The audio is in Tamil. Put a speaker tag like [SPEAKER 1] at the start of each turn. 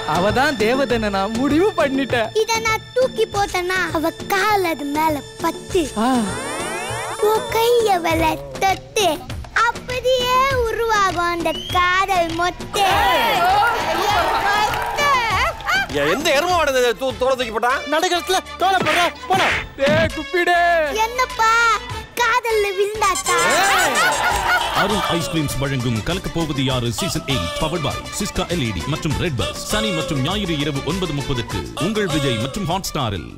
[SPEAKER 1] அவதான் தேவதனை நான் முடிவு பண்ணிட்டேன்.
[SPEAKER 2] இத நான் தூக்கி போட்டேன்னா அவ கால் அது மேல பத்து உன் கைய வல தொட்டு அப்படியே உருவாகும் அந்த காதல் மொத்தே.
[SPEAKER 3] எந்த எருமாடு தோலை தூக்கி போட்டான்?
[SPEAKER 4] நடுக்கிறதுல தோலை போடுற போன.
[SPEAKER 1] குப்பிடே
[SPEAKER 2] என்னப்பா காதல்ல விழுந்தாச்சா?
[SPEAKER 5] அருண் ஐஸ்கிரீம்ஸ் வழங்கும் கலக்க போவது யாரு season 8 powered by Syska LED மற்றும் ரெட் பஸ். சனி மற்றும் ஞாயிறு இரவு 9:30க்கு உங்கள் விஜய் மற்றும் ஹாட் ஸ்டாரில்.